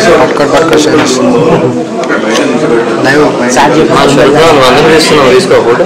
పట్టుకో తీసుకో photo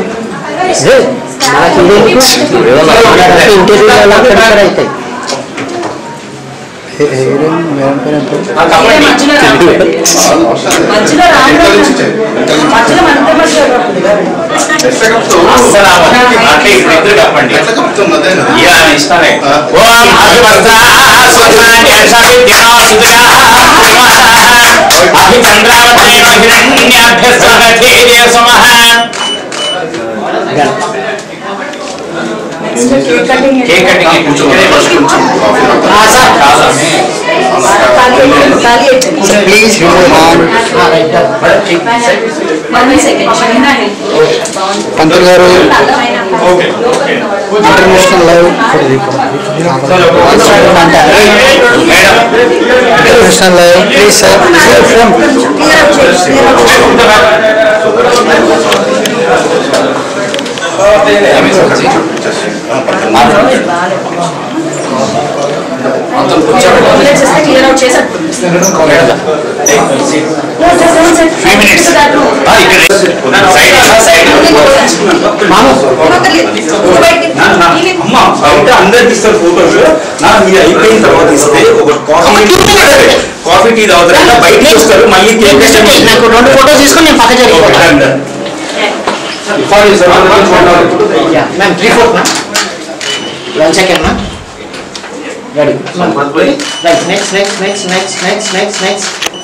cake cutting please पंतल गारू international live international live please sir coffee tea తాగుతారు బయట చూస్తారు మళ్ళీ నాకు 2 ఫోటోస్ తీసుకొని నేను పక్క జరిగిపోతాను ma'am 3/4 ma'am 1 second ma'am ready right next